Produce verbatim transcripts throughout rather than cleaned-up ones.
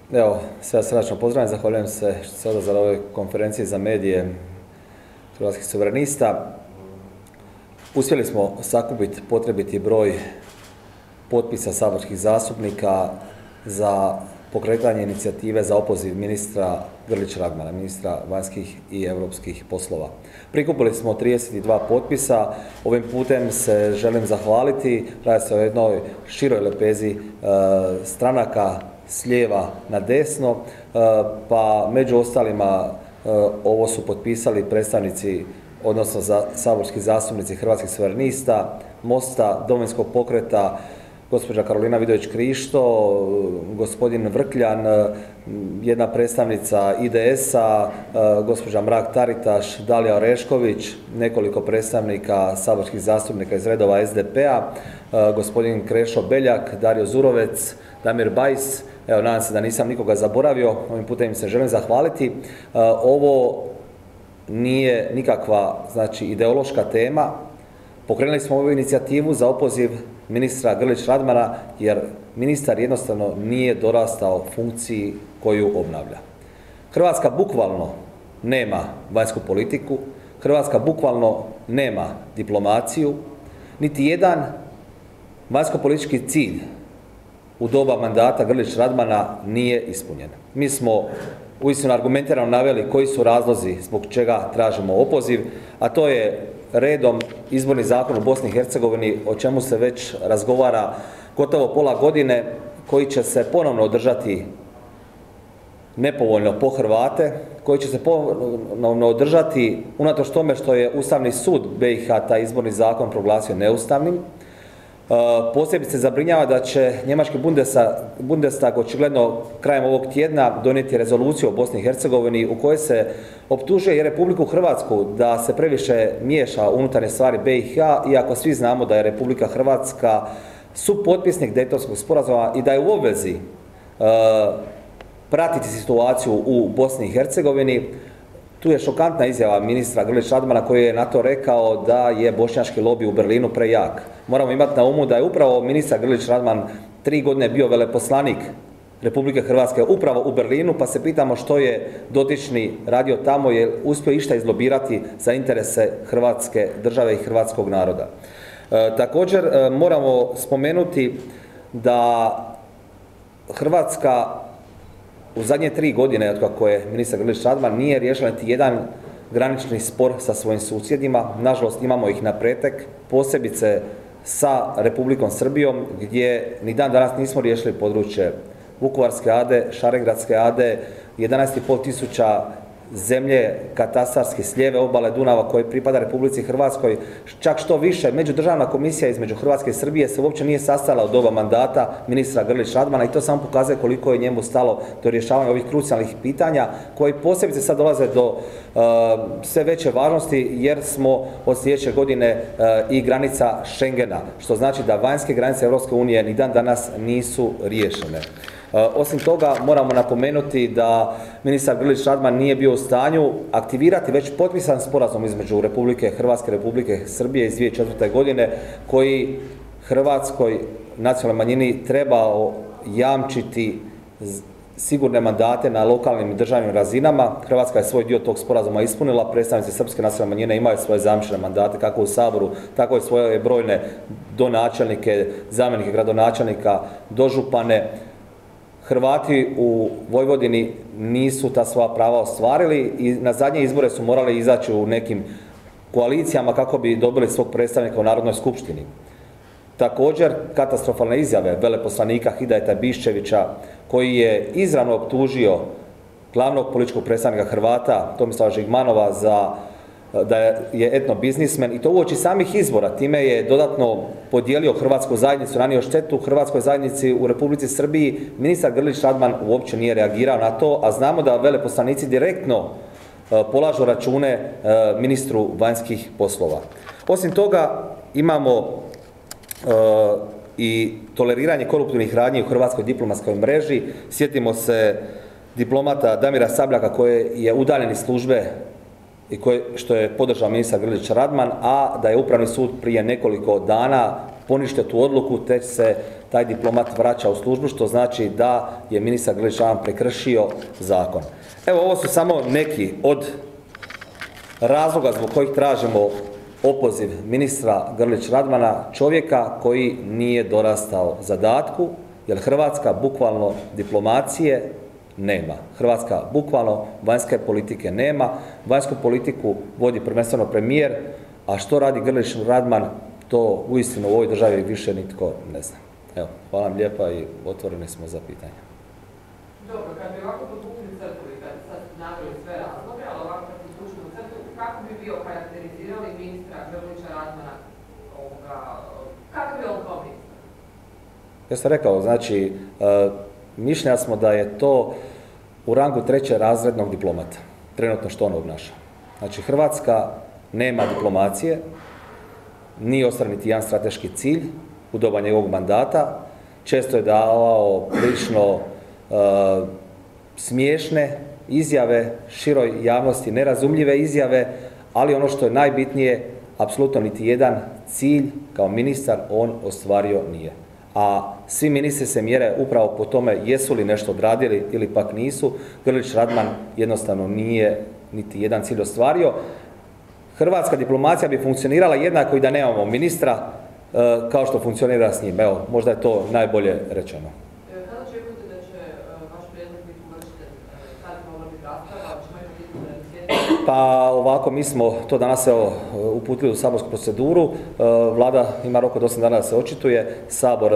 Evo, sve srdačno pozdravljam, zahvaljujem se što se odazvali na ovoj konferenciji za medije Hrvatskih suverenista. Uspjeli smo sakupiti potrebiti broj potpisa saborskih zastupnika za pokretanje inicijative za opoziv ministra Grlića Radmana, ministra vanjskih i europskih poslova. Prikupili smo trideset dva potpisa, ovim putem se želim zahvaliti, radi se o jednoj široj lepezi e, stranaka s lijeva na desno, e, pa među ostalima e, ovo su potpisali predstavnici, odnosno za, saborski zastupnici Hrvatskih suverenista, Mosta, Domovinskog pokreta, gospođa Karolina Vidović-Krišto, gospodin Vrkljan, jedna predstavnica I D S-a, gospođa Mrak-Taritaš, Dalija Orešković, nekoliko predstavnika saborskih zastupnika iz redova S D P-a, gospodin Krešo Beljak, Dario Zurovec, Damir Bajs. Evo, nadam se da nisam nikoga zaboravio, ovim putem im se želim zahvaliti. Ovo nije nikakva, znači, ideološka tema. Pokrenuli smo ovu inicijativu za opoziv ministra Grlića Radmana jer ministar jednostavno nije dorastao funkciji koju obnavlja. Hrvatska bukvalno nema vanjsku politiku, Hrvatska bukvalno nema diplomaciju, niti jedan vanjsko-politički cilj u doba mandata Grlića Radmana nije ispunjen. Mi smo uistinu argumentirano naveli koji su razlozi zbog čega tražimo opoziv, a to je redom izborni zakon u Bosni i Hercegovini, o čemu se već razgovara gotovo pola godine, koji će se ponovno održati nepovoljno po Hrvate, koji će se ponovno održati unatoč tome što je Ustavni sud B i H taj izborni zakon proglasio neustavnim. Posebice zabrinjava da će njemački Bundestag očigledno krajem ovog tjedna donijeti rezoluciju o Bosni i Hercegovini u kojoj se optužuje i Republiku Hrvatsku da se previše miješa u unutarnje stvari B i H, iako svi znamo da je Republika Hrvatska supotpisnik Dejtonskog sporazuma i da je u obvezi uh, pratiti situaciju u Bosni i Hercegovini. Tu je šokantna izjava ministra Grlića Radmana koji je na to rekao da je bošnjački lobi u Berlinu prejak. Moramo imati na umu da je upravo ministar Grlić Radman tri godine bio veleposlanik Republike Hrvatske upravo u Berlinu, pa se pitamo što je dotični radio tamo, je uspio išta izlobirati za interese Hrvatske države i hrvatskog naroda. E, također e, moramo spomenuti da Hrvatska u zadnje tri godine, od kako je ministar Grlić Radman, nije riješila niti jedan granični spor sa svojim susjedima. Nažalost, imamo ih na pretek, posebice sa Republikom Srbijom, gdje ni dan danas nismo riješili područje Vukovarske ade, Šarengradske ade, jedanaest i pol tisuća zemlje katastarske s lijeve obale Dunava koje pripada Republici Hrvatskoj. Čak što više, međudržavna komisija između Hrvatske i Srbije se uopće nije sastala od doba mandata ministra Grlića Radmana i to samo pokazuje koliko je njemu stalo do rješavanja ovih krucijalnih pitanja koji posebice sad dolaze do uh, sve veće važnosti jer smo od sljedeće godine uh, i granica Schengena, što znači da vanjske granice Europske unije ni dan danas nisu riješene. Osim toga, moramo napomenuti da ministar Grlić Radman nije bio u stanju aktivirati već potpisan sporazum između Republike Hrvatske i Republike Srbije iz dvije tisuće četvrte. godine koji Hrvatskoj nacionalnoj manjini trebao jamčiti sigurne mandate na lokalnim i državnim razinama. Hrvatska je svoj dio tog sporazuma ispunila, predstavnici srpske nacionalne manjine imaju svoje zajamčene mandate kako u Saboru, tako i svoje brojne donačelnike, zamjenike gradonačelnika, dožupane. Hrvati u Vojvodini nisu ta svoja prava ostvarili i na zadnje izbore su morali izaći u nekim koalicijama kako bi dobili svog predstavnika u Narodnoj skupštini. Također, katastrofalne izjave veleposlanika Hidajeta Biščevića koji je izravno optužio glavnog političkog predstavnika Hrvata Tomislava Žigmanova za da je etno biznismen i to uoči samih izbora. Time je dodatno podijelio hrvatsku zajednicu, nanio štetu hrvatskoj zajednici u Republici Srbiji. Ministar Grlić Radman uopće nije reagirao na to, a znamo da veleposlanici direktno polažu račune ministru vanjskih poslova. Osim toga, imamo i toleriranje koruptivnih radnji u hrvatskoj diplomatskoj mreži. Sjetimo se diplomata Damira Sabljaka koji je udaljen iz službe i koje, što je podržao ministar Grlić Radman, a da je Upravni sud prije nekoliko dana poništio tu odluku, te se taj diplomat vraća u službu, što znači da je ministar Grlić Radman prekršio zakon. Evo, ovo su samo neki od razloga zbog kojih tražimo opoziv ministra Grlić Radmana, čovjeka koji nije dorastao zadatku, jer Hrvatska bukvalno diplomacije nema. Hrvatska bukvalno vanjske politike nema. Vanjsku politiku vodi prvenstveno premijer, a što radi Grlić Radman, to uistinu u ovoj državi više nitko ne zna. Evo, hvala vam lijepa i otvoreni smo za pitanje. Dobro, kad bi ovako podvukli crtu i kad sad naveli sve razloge, ali ovako kad bi podvučili crtu, kako bi bio karakterizirali ministra Grlića Radmana ovoga, kako bi on kao ministar? Ja sam rekao, znači, uh, mišljenja smo da je to u rangu treće razrednog diplomata, trenutno što on obnaša. Znači, Hrvatska nema diplomacije, nije ostvaren niti jedan strateški cilj u doba njegovog mandata, često je davao prilično uh, smiješne izjave, široj javnosti nerazumljive izjave, ali ono što je najbitnije, apsolutno niti jedan cilj kao ministar on ostvario nije. A svi ministri se mjere upravo po tome jesu li nešto odradili ili pak nisu. Grlić Radman jednostavno nije niti jedan cilj ostvario. Hrvatska diplomacija bi funkcionirala jednako i da nemamo ministra kao što funkcionira s njim. Evo, možda je to najbolje rečeno. Kada očekujete da će vaš prijedlog biti uvršten? Kada bi mogla biti rasprava? Ćemo imati sjednicu? Pa ovako, mi smo to danas evo, uputili u saborsku proceduru. Vlada ima rok od osam dana da se očituje, Sabor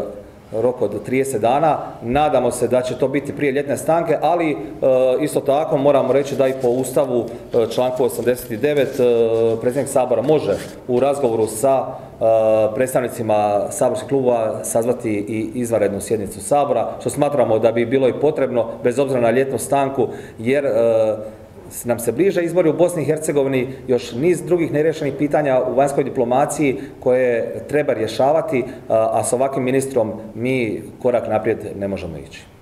rok od trideset dana. Nadamo se da će to biti prije ljetne stanke, ali isto tako moramo reći da i po Ustavu članku osamdeset devet predsjednik Sabora može u razgovoru sa predstavnicima saborskih klubova sazvati i izvanrednu sjednicu Sabora, što smatramo da bi bilo i potrebno bez obzira na ljetnu stanku, jer nam se bliže izbori u Bosni i Hercegovini, još niz drugih neriješenih pitanja u vanjskoj diplomaciji koje treba rješavati, a s ovakvim ministrom mi korak naprijed ne možemo ići.